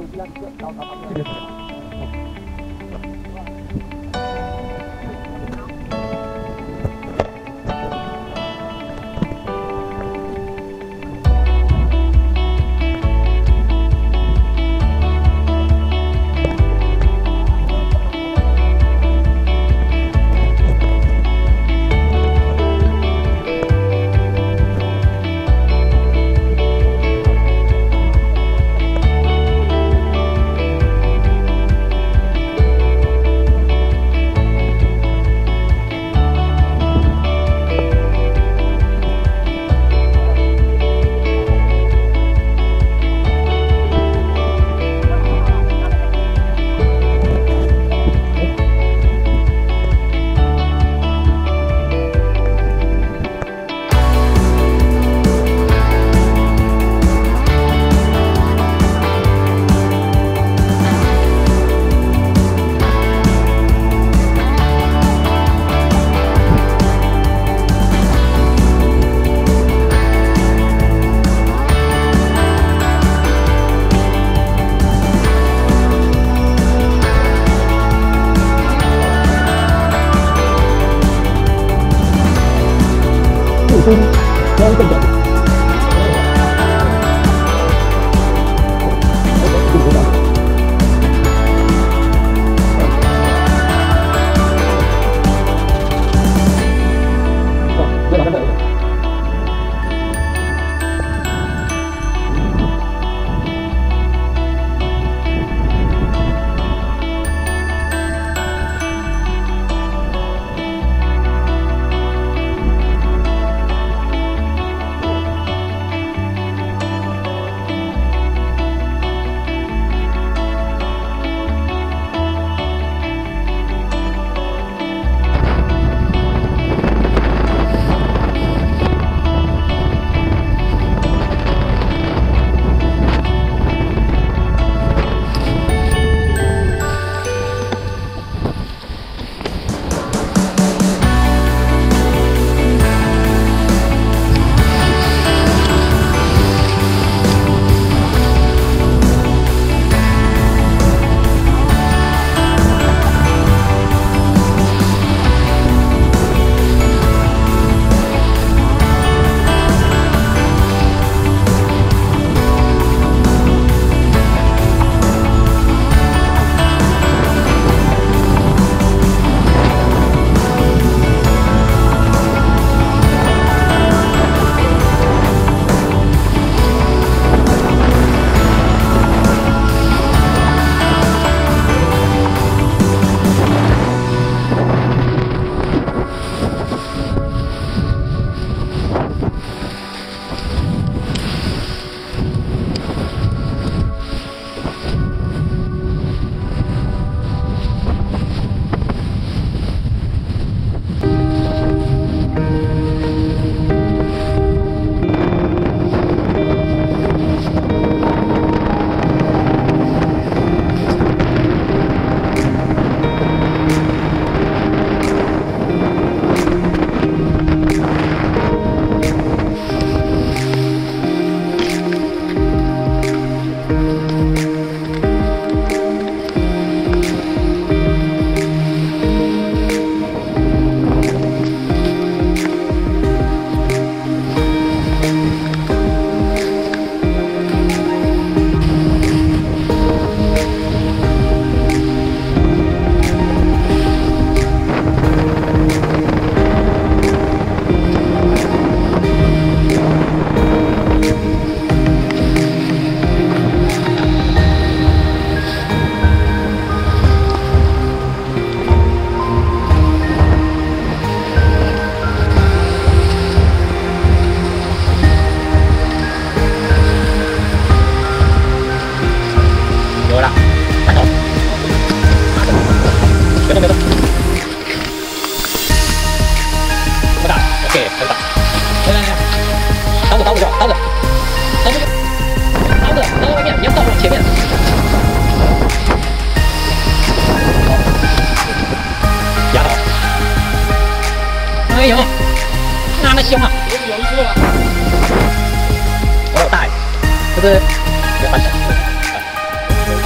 哎呦，那凶啊！ 有一只吗？ 我有大，这是没关系。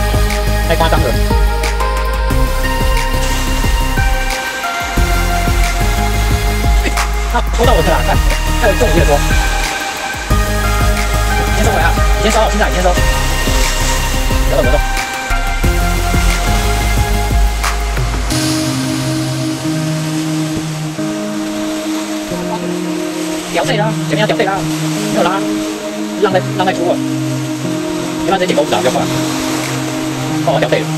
夸张了。啊，抽到我的啦！看，还有中5的多。先收回啊！你先收，现在你先收。不要动，不要动。掉队啦！前面要掉队啦！没有拉，让在出啊！要不然直接捡钩子啊，不要换。哦，我掉队了。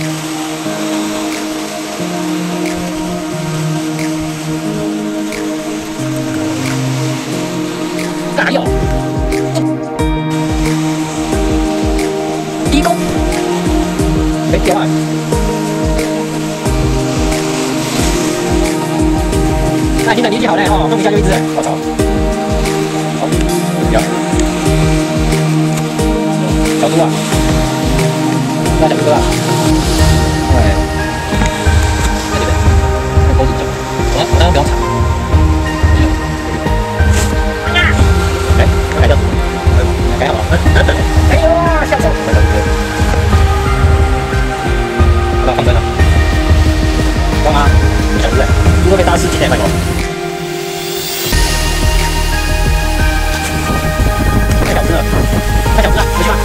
哪有？低钩，没掉啊！那你的运气好嘞哦，弄一下就一只，我操！好，有。小猪啊，那小猪哥啊，对，在这边，那钩子走，我那个不用踩。哎，改掉，改好了。哎呦，下手！好了，放针了。光啊，小猪哎，猪都被大师击败了。太小只了，太小只了，回去吧。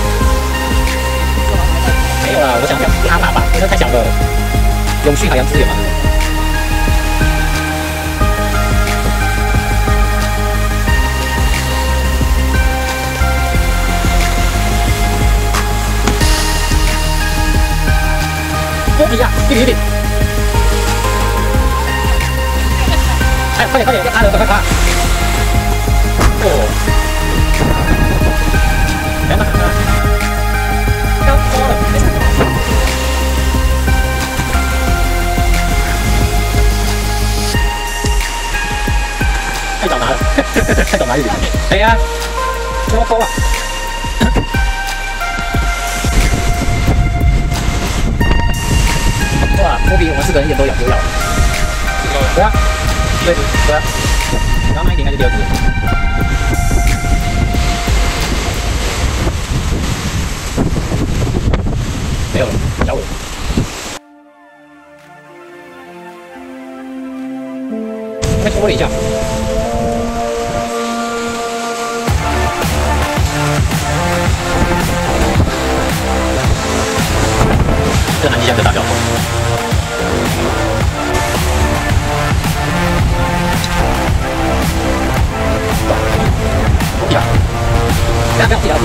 没有啦，我想拉大吧，因为太小了。永续海洋资源嘛。波比呀，一比。哎，快点，要趴了，快趴！哦，不要打了，要多了，没事。太早拿了，太早拿一笔。对呀，多偷啊！哇，波比我们4个人一点都有，有咬。对啊。对啊，刚刚那一点应该是第2只。没有了，小尾。被戳了一下。这南极箱就大标头。不要踢了，不要踢了，